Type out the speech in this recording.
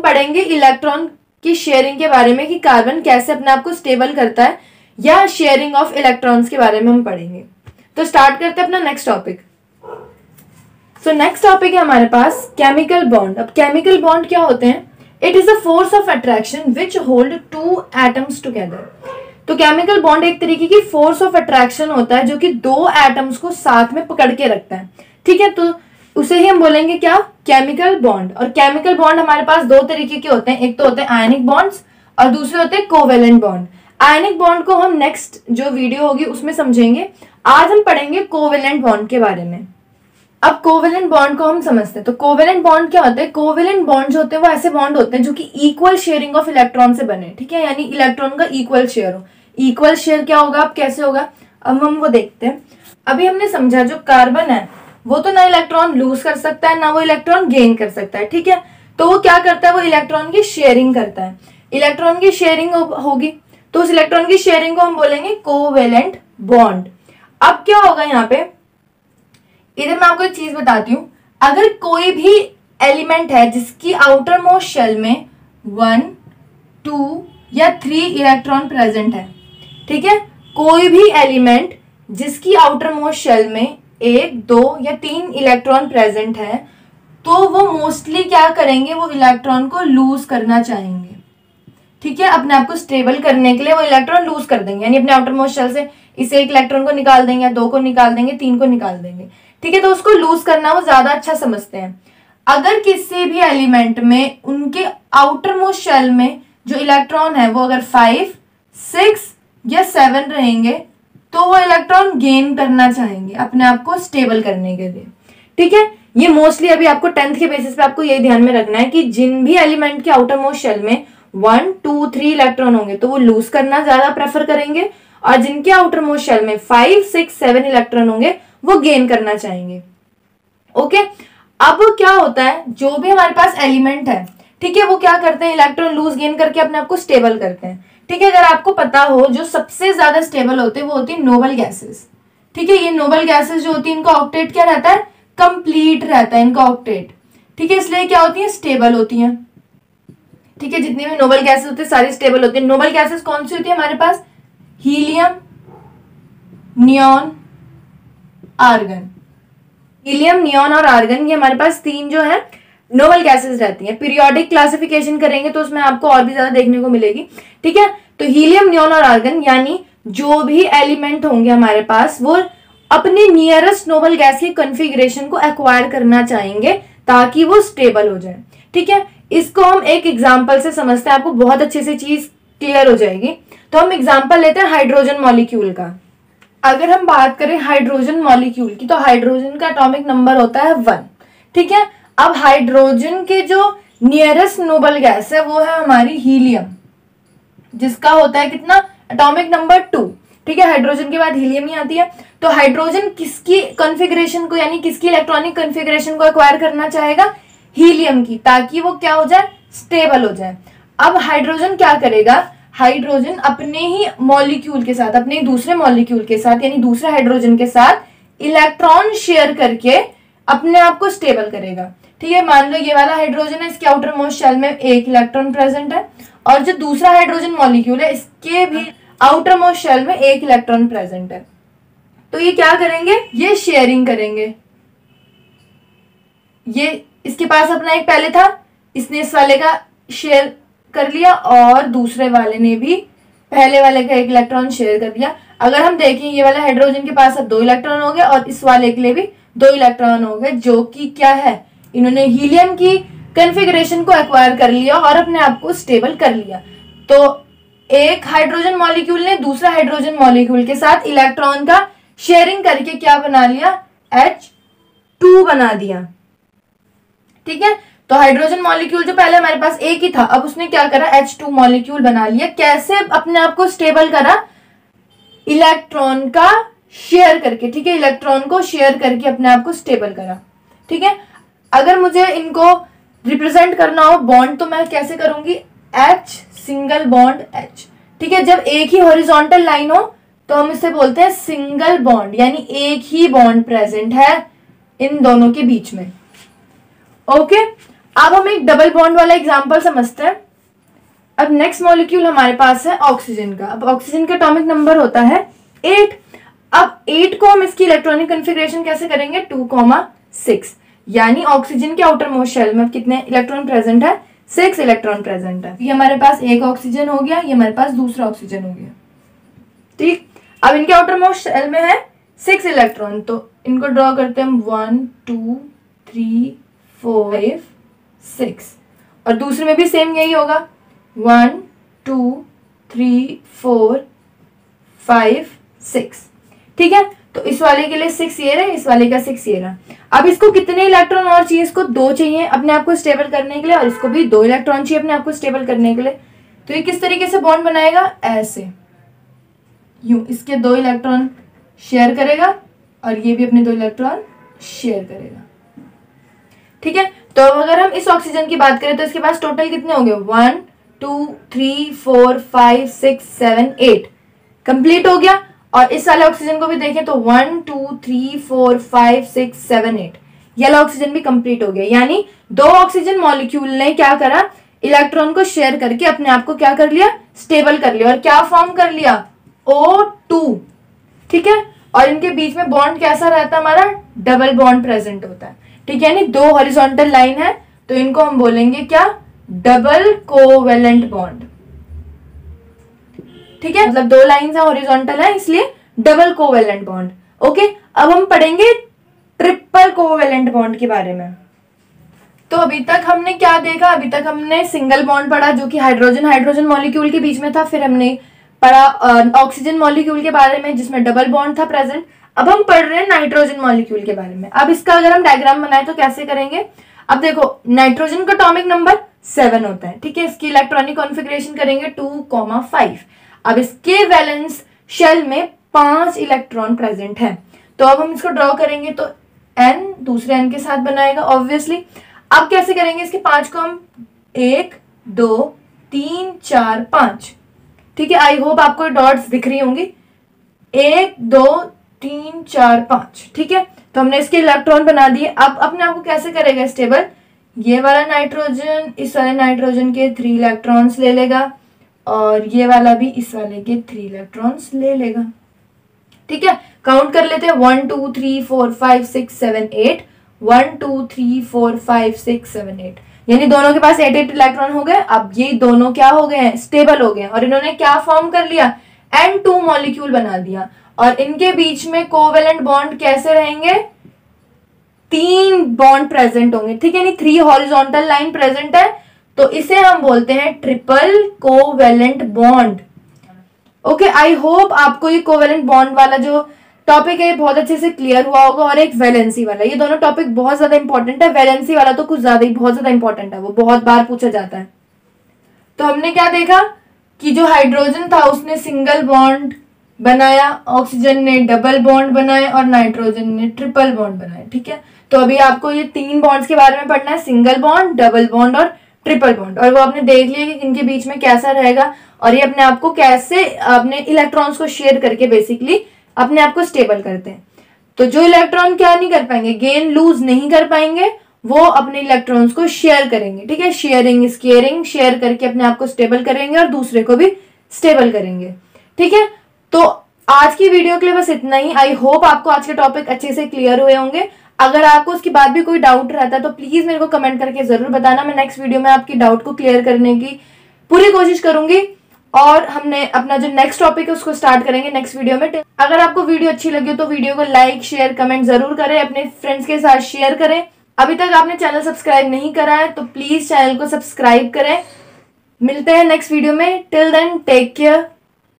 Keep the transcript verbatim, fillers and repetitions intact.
पढ़ेंगे इलेक्ट्रॉन की शेयरिंग के बारे में कि कार्बन कैसे अपने आप को स्टेबल करता है, या शेयरिंग ऑफ इलेक्ट्रॉन्स के बारे में हम पढ़ेंगे। तो स्टार्ट करते हैं अपना next topic. So next topic है हमारे पास केमिकल बॉन्ड। अब केमिकल बॉन्ड क्या होते हैं? It is a force of attraction which hold two atoms together. तो केमिकल बॉन्ड एक तरीके की फोर्स ऑफ अट्रैक्शन होता है जो कि दो एटम्स को साथ में पकड़ के रखता है, ठीक है। तो उसे ही हम बोलेंगे क्या? Chemical bond. और केमिकल बॉन्ड हमारे पास दो तरीके के होते हैं, एक तो होते हैं आयनिक बॉन्ड्स और दूसरे होते हैं कोवेलेंट बॉन्ड। आयनिक बॉन्ड को हम नेक्स्ट जो वीडियो होगी उसमें समझेंगे। आज हम पढ़ेंगे कोवेलेंट बॉन्ड के बारे में। अब कोवेलेंट बॉन्ड को हम समझते हैं। तो कोवेलेंट बॉन्ड क्या होते हैं? कोवेलेंट बॉन्ड जो होते हैं वो ऐसे बॉन्ड होते हैं जो कि इक्वल शेयरिंग ऑफ इलेक्ट्रॉन से बने, ठीक है, यानी इलेक्ट्रॉन का इक्वल शेयर हो। इक्वल शेयर क्या होगा, अब कैसे होगा, अब हम वो देखते हैं। अभी हमने समझा जो कार्बन है वो तो ना इलेक्ट्रॉन लूज कर सकता है ना वो इलेक्ट्रॉन गेन कर सकता है, ठीक है। तो वो क्या करता है? वो इलेक्ट्रॉन की शेयरिंग करता है। इलेक्ट्रॉन की शेयरिंग होगी तो उस इलेक्ट्रॉन की शेयरिंग को हम बोलेंगे कोवेलेंट बॉन्ड। अब क्या होगा यहाँ पे, इधर मैं आपको एक चीज बताती हूँ। अगर कोई भी एलिमेंट है जिसकी आउटर मोस्ट शेल में वन टू या थ्री इलेक्ट्रॉन प्रेजेंट है, ठीक है, कोई भी एलिमेंट जिसकी आउटर मोस्ट शेल में एक, दो या तीन इलेक्ट्रॉन प्रेजेंट है, तो वो मोस्टली क्या करेंगे? वो इलेक्ट्रॉन को लूज करना चाहेंगे, ठीक है। अपने आप को स्टेबल करने के लिए वो इलेक्ट्रॉन लूज कर देंगे, यानी अपने आउटर मोस्ट शेल से इस एक इलेक्ट्रॉन को निकाल देंगे, दो को निकाल देंगे, तीन को निकाल देंगे, ठीक है। तो उसको लूज करना वो ज्यादा अच्छा समझते हैं। अगर किसी भी एलिमेंट में उनके आउटर मोस्ट शेल में जो इलेक्ट्रॉन है वो अगर फाइव, सिक्स या सेवन रहेंगे तो वो इलेक्ट्रॉन गेन करना चाहेंगे अपने आप को स्टेबल करने के लिए, ठीक है। ये मोस्टली अभी आपको टेंथ के बेसिस पे आपको ये ध्यान में रखना है कि जिन भी एलिमेंट के आउटर मोस्ट शेल में वन टू थ्री इलेक्ट्रॉन होंगे तो वो लूज करना ज्यादा प्रेफर करेंगे, और जिनके आउटर मोस्ट शेल में फाइव, सिक्स, सेवन इलेक्ट्रॉन होंगे वो गेन करना चाहेंगे। ओके, अब क्या होता है, जो भी हमारे पास एलिमेंट है, ठीक है, वो क्या करते हैं? इलेक्ट्रॉन लूज गेन करके अपने आप को स्टेबल करते हैं, ठीक है। अगर आपको पता हो जो सबसे ज्यादा स्टेबल होते हैं वो होती है नोबल गैसेस, ठीक है। ये नोबल गैसेस जो होती है इनका ऑक्टेट क्या रहता है? कंप्लीट रहता है इनका ऑक्टेट, ठीक है। इसलिए क्या होती है? स्टेबल होती है, ठीक है। जितनी भी नोबल गैसेस होती है सारी स्टेबल होती है। नोबल गैसेस कौन सी होती है हमारे पास? Helium, neon, argon. Helium, neon और आर्गन, ये हमारे पास तीन जो है नोबल गैसेस रहती हैं। पीरियोडिक क्लासिफिकेशन करेंगे तो उसमें आपको और भी ज्यादा देखने को मिलेगी, ठीक है। तो हीलियम, नियॉन और आर्गन यानी जो भी एलिमेंट होंगे हमारे पास वो अपने नियरेस्ट नोबल गैस की कॉन्फ़िगरेशन को एक्वायर करना चाहेंगे ताकि वो स्टेबल हो जाए, ठीक है। इसको हम एक एग्जाम्पल से समझते हैं, आपको बहुत अच्छे से चीज क्लियर हो जाएगी। तो हम एग्जाम्पल लेते हैं हाइड्रोजन मॉलिक्यूल का। अगर हम बात करें हाइड्रोजन मॉलिक्यूल की तो हाइड्रोजन का एटॉमिक नंबर होता है वन, ठीक है। अब हाइड्रोजन के जो नियरेस्ट नोबल गैस है वो है हमारी हीलियम, जिसका होता है कितना? एटॉमिक नंबर टू, ठीक है। हाइड्रोजन के बाद हीलियम ही आती है। तो हाइड्रोजन किसकी कॉन्फ़िगरेशन को यानी किसकी इलेक्ट्रॉनिक कॉन्फ़िगरेशन को एक्वायर करना चाहेगा? हीलियम की, ताकि वो क्या हो जाए? स्टेबल हो जाए। अब हाइड्रोजन क्या करेगा? हाइड्रोजन अपने ही मॉलिक्यूल के साथ, अपने दूसरे मॉलिक्यूल के साथ यानी दूसरे हाइड्रोजन के साथ इलेक्ट्रॉन शेयर करके अपने आप को स्टेबल करेगा, ठीक है। मान लो ये वाला हाइड्रोजन है, इसके आउटर मोस्ट शेल में एक इलेक्ट्रॉन प्रेजेंट है, और जो दूसरा हाइड्रोजन मॉलिक्यूल है इसके भी आउटर मोस्ट शेल में एक इलेक्ट्रॉन प्रेजेंट है। तो ये क्या करेंगे? ये शेयरिंग करेंगे। ये इसके पास अपना एक पहले था, इसने इस वाले का शेयर कर लिया और दूसरे वाले ने भी पहले वाले का एक इलेक्ट्रॉन शेयर कर दिया। अगर हम देखें ये वाला हाइड्रोजन के पास अब दो इलेक्ट्रॉन हो गए और इस वाले के लिए भी दो इलेक्ट्रॉन हो गए, जो कि क्या है? इन्होंने हीलियम की कॉन्फ़िगरेशन को एक्वायर कर लिया और अपने आप को स्टेबल कर लिया। तो एक हाइड्रोजन मॉलिक्यूल ने दूसरा हाइड्रोजन मॉलिक्यूल के साथ इलेक्ट्रॉन का शेयरिंग करके क्या बना लिया? एच टू बना दिया, ठीक है। तो हाइड्रोजन मॉलिक्यूल जो पहले हमारे पास एक ही था, अब उसने क्या करा? एच टू मॉलिक्यूल बना लिया। कैसे अपने आप को स्टेबल करा? इलेक्ट्रॉन का शेयर करके, ठीक है। इलेक्ट्रॉन को शेयर करके अपने आप को स्टेबल करा, ठीक है। अगर मुझे इनको रिप्रेजेंट करना हो बॉन्ड तो मैं कैसे करूंगी? एच सिंगल बॉन्ड एच, ठीक है। जब एक ही हॉरिजॉन्टल लाइन हो तो हम इसे बोलते हैं सिंगल बॉन्ड, यानी एक ही बॉन्ड प्रेजेंट है इन दोनों के बीच में। ओके, अब हम एक डबल बॉन्ड वाला एग्जांपल समझते हैं। अब नेक्स्ट मॉलिक्यूल हमारे पास है ऑक्सीजन का। अब ऑक्सीजन का एटॉमिक नंबर होता है एट। अब एट को हम इसकी इलेक्ट्रॉनिक कॉन्फ़िगरेशन कैसे करेंगे, टू कॉमा सिक्स, यानी ऑक्सीजन के आउटर मोस्ट शेल में कितने इलेक्ट्रॉन प्रेजेंट है, सिक्स इलेक्ट्रॉन प्रेजेंट है। ये हमारे पास एक ऑक्सीजन हो गया, ये हमारे पास दूसरा ऑक्सीजन हो गया, ठीक। अब इनके आउटर मोस्ट शेल में है सिक्स इलेक्ट्रॉन, तो इनको ड्रॉ करते हैं हम one two three four five six, और दूसरे में भी सेम यही होगा, one two three four five six, ठीक है। तो इस वाले के लिए सिक्स ये रहे, इस वाले का सिक्स ये रहा। अब इसको कितने इलेक्ट्रॉन और चाहिए, इसको दो चाहिए अपने आप को स्टेबल करने के लिए, और इसको भी दो इलेक्ट्रॉन चाहिए अपने आप को स्टेबल करने के लिए। तो ये किस तरीके से बॉन्ड बनाएगा, ऐसे, यूं, इसके दो इलेक्ट्रॉन शेयर करेगा और ये भी अपने दो इलेक्ट्रॉन शेयर करेगा, ठीक है। तो अगर हम इस ऑक्सीजन की बात करें तो इसके पास टोटल कितने हो गए, one two three four five six seven eight, complete हो गया। और इस वाले ऑक्सीजन को भी देखें तो one two three four five six seven eight, ये वाला ऑक्सीजन भी कंप्लीट हो गया। यानी दो ऑक्सीजन मॉलिक्यूल ने क्या करा, इलेक्ट्रॉन को शेयर करके अपने आप को क्या कर लिया, स्टेबल कर लिया, और क्या फॉर्म कर लिया, ओ टू, ठीक है। और इनके बीच में बॉन्ड कैसा रहता है हमारा, डबल बॉन्ड प्रेजेंट होता है, ठीक है। यानी दो हॉरिजॉन्टल लाइन है तो इनको हम बोलेंगे क्या, डबल कोवेलेंट बॉन्ड, ठीक है। मतलब दो लाइंस है हॉरिजॉन्टल है इसलिए डबल कोवेलेंट बॉन्ड, ओके। अब हम पढ़ेंगे ट्रिपल कोवेलेंट बॉन्ड के बारे में। तो अभी तक हमने क्या देखा, अभी तक हमने सिंगल बॉन्ड पढ़ा जो कि हाइड्रोजन हाइड्रोजन मॉलिक्यूल के बीच में था। फिर हमने पढ़ा ऑक्सीजन मॉलिक्यूल के बारे में जिसमें डबल बॉन्ड था प्रेजेंट। अब हम पढ़ रहे हैं नाइट्रोजन मॉलिक्यूल के बारे में। अब इसका अगर हम डायग्राम बनाए तो कैसे करेंगे, अब देखो नाइट्रोजन का एटॉमिक नंबर सेवन होता है, ठीक है। इसकी इलेक्ट्रॉनिक कॉन्फ़िगरेशन करेंगे टू कॉमा फाइव। अब इसके वैलेंस शेल में पांच इलेक्ट्रॉन प्रेजेंट है, तो अब हम इसको ड्रॉ करेंगे तो एन दूसरे एन के साथ बनाएगा ऑब्वियसली। अब कैसे करेंगे, इसके पांच को हम एक दो तीन चार पांच, ठीक है। आई होप आपको डॉट्स दिख रही होंगी, एक दो तीन चार पांच, ठीक है। तो हमने इसके इलेक्ट्रॉन बना दिए। अब अपने आप को कैसे करेगा स्टेबल, ये वाला नाइट्रोजन इस वाले नाइट्रोजन के थ्री इलेक्ट्रॉन्स ले लेगा और ये वाला भी इस वाले के थ्री इलेक्ट्रॉन्स ले लेगा, ठीक है। काउंट कर लेते हैं, one two three four five six seven eight, one two three four five six seven eight, यानी दोनों के पास एट एट इलेक्ट्रॉन हो गए। अब ये दोनों क्या हो गए हैं, स्टेबल हो गए, और इन्होंने क्या फॉर्म कर लिया, एन टू मॉलिक्यूल बना दिया। और इनके बीच में कोवेलेंट बॉन्ड कैसे रहेंगे, तीन बॉन्ड प्रेजेंट होंगे, ठीक है। यानी थ्री हॉरिजॉन्टल लाइन प्रेजेंट है, तो इसे हम बोलते हैं triple covalent bond, okay. I hope आपको ये कोवेलेंट बॉन्ड वाला जो टॉपिक है बहुत अच्छे से क्लियर हुआ होगा। और एक वैलेंसी वाला, ये दोनों टॉपिक बहुत ज्यादा इंपॉर्टेंट है। वैलेंसी वाला तो कुछ ज्यादा ही बहुत ज्यादा इंपॉर्टेंट है, वो बहुत बार पूछा जाता है। तो हमने क्या देखा कि जो हाइड्रोजन था उसने सिंगल बॉन्ड बनाया, ऑक्सीजन ने डबल बॉन्ड बनाए और नाइट्रोजन ने ट्रिपल बॉन्ड बनाए, ठीक है। तो अभी आपको ये तीन बॉन्ड्स के बारे में पढ़ना है, सिंगल बॉन्ड, डबल बॉन्ड और ट्रिपल बॉन्ड। और वो आपने देख लिया कि इनके बीच में कैसा रहेगा और ये अपने आप को कैसे अपने इलेक्ट्रॉन्स को शेयर करके बेसिकली अपने आप को स्टेबल करते हैं। तो जो इलेक्ट्रॉन क्या नहीं कर पाएंगे, गेन लूज नहीं कर पाएंगे, वो अपने इलेक्ट्रॉन्स को शेयर करेंगे, ठीक है। शेयरिंग स्केयरिंग, शेयर करके अपने आप को स्टेबल करेंगे और दूसरे को भी स्टेबल करेंगे, ठीक है। तो आज की वीडियो के लिए बस इतना ही। आई होप आपको आज के टॉपिक अच्छे से क्लियर हुए होंगे। अगर आपको उसके बाद भी कोई डाउट रहता है तो प्लीज मेरे को कमेंट करके जरूर बताना। मैं नेक्स्ट वीडियो में आपकी डाउट को क्लियर करने की पूरी कोशिश करूंगी और हमने अपना जो नेक्स्ट टॉपिक है उसको स्टार्ट करेंगे नेक्स्ट वीडियो में। अगर आपको वीडियो अच्छी लगी हो तो वीडियो को लाइक शेयर कमेंट जरूर करें, अपने फ्रेंड्स के साथ शेयर करें। अभी तक आपने चैनल सब्सक्राइब नहीं करा है तो प्लीज चैनल को सब्सक्राइब करें। मिलते हैं नेक्स्ट वीडियो में, टिल देन टेक केयर।